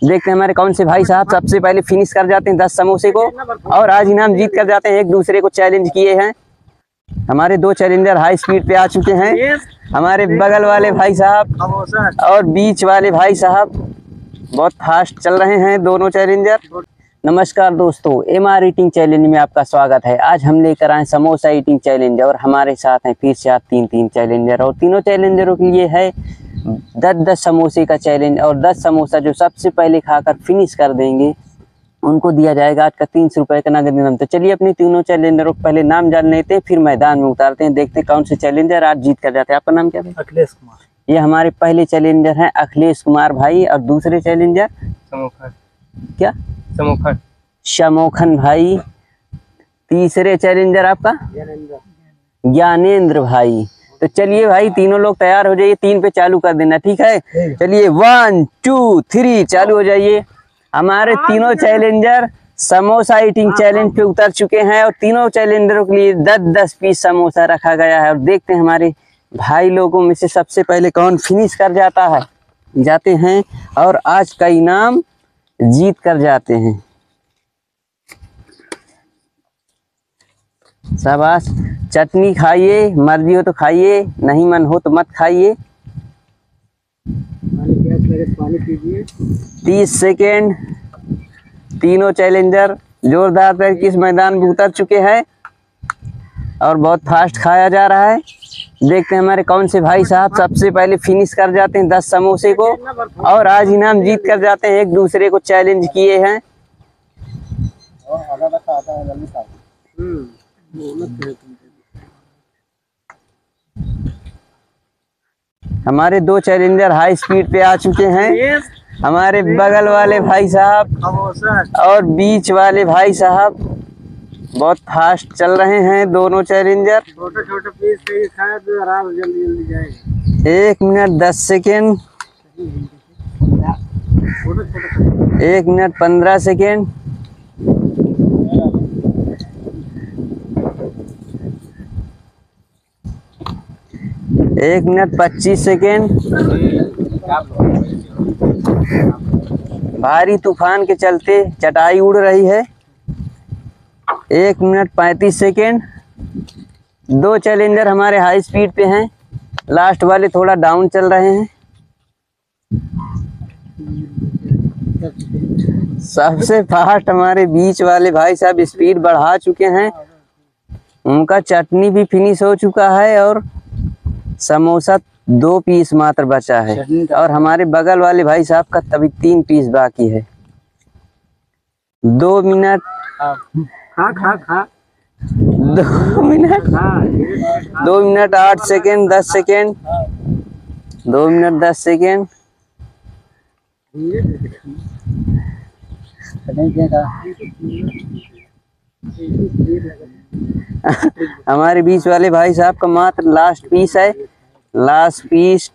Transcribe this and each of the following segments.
देखते हैं हमारे कौन से भाई साहब सबसे पहले फिनिश कर जाते हैं 10 समोसे को, और आज इनाम जीत कर जाते हैं। एक दूसरे को चैलेंज किए हैं। हमारे 2 चैलेंजर हाई स्पीड पे आ चुके हैं। हमारे बगल वाले भाई साहब और बीच वाले भाई साहब बहुत फास्ट चल रहे हैं दोनों चैलेंजर। नमस्कार दोस्तों, MR ईटिंग चैलेंज में आपका स्वागत है। आज हम लेकर आए समोसा ईटिंग चैलेंज और हमारे साथ हैं फिर से 3 चैलेंजर, और तीनों चैलेंजरों के लिए है 10 समोसे का चैलेंज। और 10 समोसा जो सबसे पहले खाकर फिनिश कर देंगे उनको दिया जाएगा आज का 300 रुपये का नगद इनाम। तो चलिए अपने तीनों चैलेंजरों को पहले नाम जान लेते हैं, फिर मैदान में उतारते हैं। देखते हैं कौन से चैलेंजर आज जीत कर जाते हैं। आपका नाम क्या है? अखिलेश कुमार। ये हमारे पहले चैलेंजर हैं अखिलेश कुमार भाई, और दूसरे चैलेंजर क्या? शमोखन भाई। तीसरे चैलेंजर आपका ज्ञानेंद्र भाई। तो चलिए भाई तीनों लोग तैयार हो जाइए, 3 पे चालू कर देना, ठीक है? चलिए 1 2 3 चालू हो जाइए। हमारे तीनों चैलेंजर समोसा ईटिंग चैलेंज पे उतर चुके हैं, और तीनों चैलेंजरों के लिए 10-10 पीस समोसा रखा गया है। और देखते हैं हमारे भाई लोगों में से सबसे पहले कौन फिनिश कर जाते हैं और आज का इनाम जीत कर जाते हैं। शाबाश। चटनी खाइए, मर्जी हो तो खाइए, नहीं मन हो तो मत खाइए। 30 सेकेंड। तीनों चैलेंजर जोरदार तरीके से मैदान में उतर चुके हैं और बहुत फास्ट खाया जा रहा है। देखते हैं हमारे कौन से भाई साहब सबसे पहले फिनिश कर जाते हैं 10 समोसे को, और आज इनाम जीत कर जाते हैं। एक दूसरे को चैलेंज किए हैं। हमारे 2 चैलेंजर हाई स्पीड पे आ चुके हैं। हमारे बगल वाले भाई साहब और बीच वाले भाई साहब बहुत फास्ट चल रहे हैं दोनों चैलेंजर। छोटे पीस से खाया तो आराम जल्दी जाएगा। 1 minute 10 second. 1 minute 15 second. 1 minute 25 second. भारी तूफान के चलते चटाई उड़ रही है। 1 मिनट 35 सेकेंड। 2 चैलेंजर हमारे हाई स्पीड पे हैं, लास्ट वाले थोड़ा डाउन चल रहे हैं। सबसे फास्ट हमारे बीच वाले भाई साहब स्पीड बढ़ा चुके हैं। उनका चटनी भी फिनिश हो चुका है और समोसा 2 पीस मात्र बचा है, और हमारे बगल वाले भाई साहब का तभी 3 पीस बाकी है। 2 minute 2 minute 8 second 10 second. 2 minute 10 second. हमारे बीच वाले भाई साहब का मात्र लास्ट पीस है। लास्ट पीस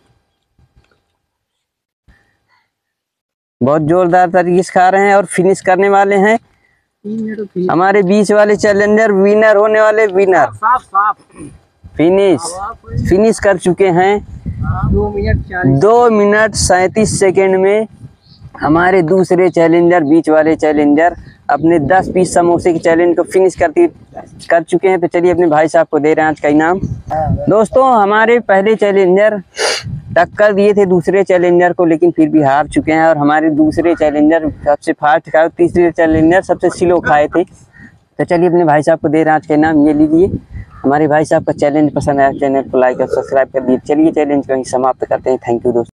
बहुत जोरदार तरीके से खा रहे हैं और फिनिश करने वाले हैं। हमारे बीच वाले चैलेंजर विनर होने वाले, विनर फिनिश कर चुके हैं 2 मिनट 37 सेकेंड में। हमारे दूसरे चैलेंजर बीच वाले चैलेंजर अपने 10 पीस समोसे के चैलेंज को फिनिश कर चुके हैं। तो चलिए अपने भाई साहब को दे रहे हैं आज का इनाम। दोस्तों हमारे पहले चैलेंजर टक्कर दिए थे दूसरे चैलेंजर को, लेकिन फिर भी हार चुके हैं। और हमारे दूसरे चैलेंजर सबसे फास्ट खाए, तीसरे चैलेंजर सबसे स्लो खाए थे। तो चलिए अपने भाई साहब को दे रहे हैं आज का इनाम, ये लीजिए। हमारे भाई साहब का चैलेंज पसंद आया, चैनल को लाइक और सब्सक्राइब कर दीजिए। चलिए चैलेंज को यहीं समाप्त करते हैं। थैंक यू दोस्तों।